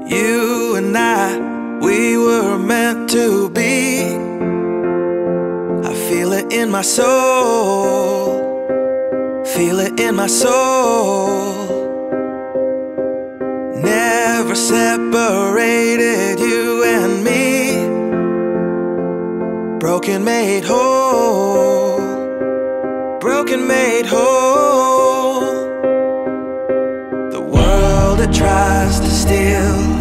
You and I, we were meant to be. I feel it in my soul, feel it in my soul. Never separated, you and me. Broken made whole, broken made whole. The world that tries to steal